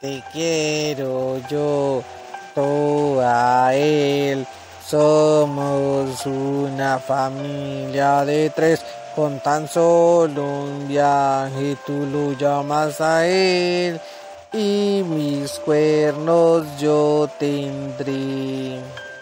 te quiero yo, tú a él. Somos una familia de tres, con tan solo un viaje tú lo llamas a él, y mis cuernos yo tendré.